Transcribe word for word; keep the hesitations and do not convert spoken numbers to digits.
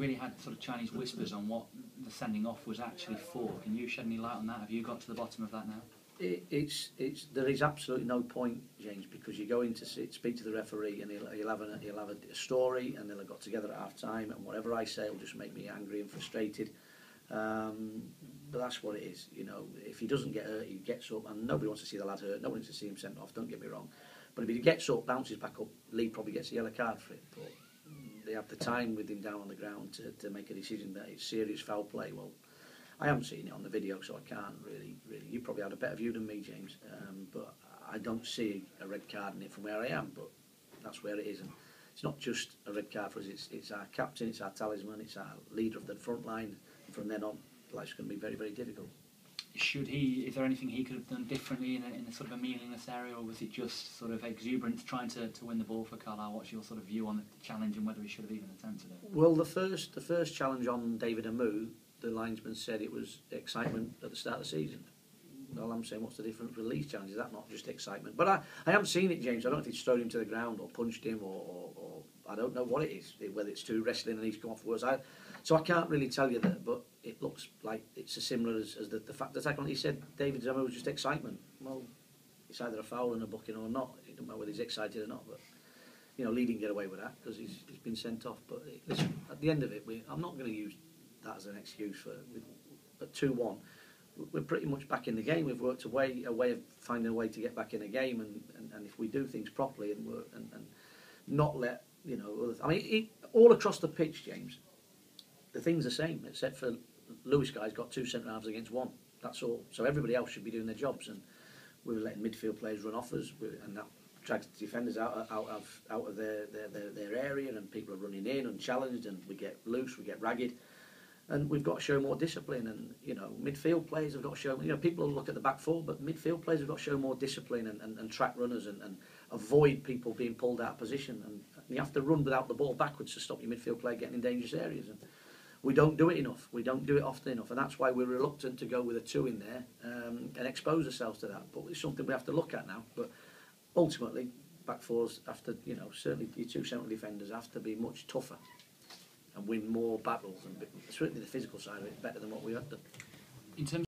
really had sort of Chinese whispers on what the sending off was actually for. Can you shed any light on that? Have you got to the bottom of that now? It, it's it's there is absolutely no point, James, because you go in to sit, speak to the referee and he'll, he'll have a he'll have a, a story, and they'll have got together at half time, and whatever I say will just make me angry and frustrated. Um, but that's what it is, you know. If he doesn't get hurt, he gets up, and nobody wants to see the lad hurt. Nobody wants to see him sent off. Don't get me wrong, but if he gets up, bounces back up, Lee probably gets a yellow card for it. But they have the time with him down on the ground to, to make a decision that it's serious foul play. Well, I haven't seen it on the video, so I can't really, really. You probably had a better view than me, James, um, but I don't see a red card in it from where I am, but that's where it is. And it's not just a red card for us, it's, it's our captain, it's our talisman, it's our leader of the front line. And from then on, life's going to be very, very difficult. Should he, is there anything he could have done differently in a, in a sort of a meaningless area, or was it just sort of exuberance trying to, to win the ball for Carlisle? What's your sort of view on the challenge and whether he should have even attempted it? Well, the first, the first challenge on David Amu, the linesman said it was excitement at the start of the season. Well, I'm saying, what's the difference with Lee's challenge? Is that not just excitement? But I, I haven't seen it, James. I don't know if he's thrown him to the ground or punched him, or, or, or I don't know what it is, whether it's two wrestling and he's come off worse. I, so I can't really tell you that, but it looks like it's as similar as, as the, the fact that he said David Amu was just excitement. Well, it's either a foul and a booking or not. It doesn't matter whether he's excited or not, but you know, Lee didn't get away with that because he's, he's been sent off. But listen, at the end of it, we, I'm not going to use that as an excuse for at two one. We're pretty much back in the game. We've worked a way, a way of finding a way to get back in the game, and, and, and if we do things properly and work and, and not let you know, I mean, it, all across the pitch, James, the thing's the same except for Lewis guy's got two centre halves against one. That's all. So everybody else should be doing their jobs, and we were letting midfield players run off us, and that drags the defenders out out of out of their their, their, their area, and people are running in unchallenged, and we get loose, we get ragged. And we've got to show more discipline, and you know, midfield players have got to show. You know, people look at the back four, but midfield players have got to show more discipline and, and, and track runners and, and avoid people being pulled out of position. And you have to run without the ball backwards to stop your midfield player getting in dangerous areas. And we don't do it enough. We don't do it often enough, and that's why we're reluctant to go with a two in there um, and expose ourselves to that. But it's something we have to look at now. But ultimately, back fours have to, you know, certainly your two central defenders have to be much tougher and win more battles, and certainly the physical side of it better than what we have done. In terms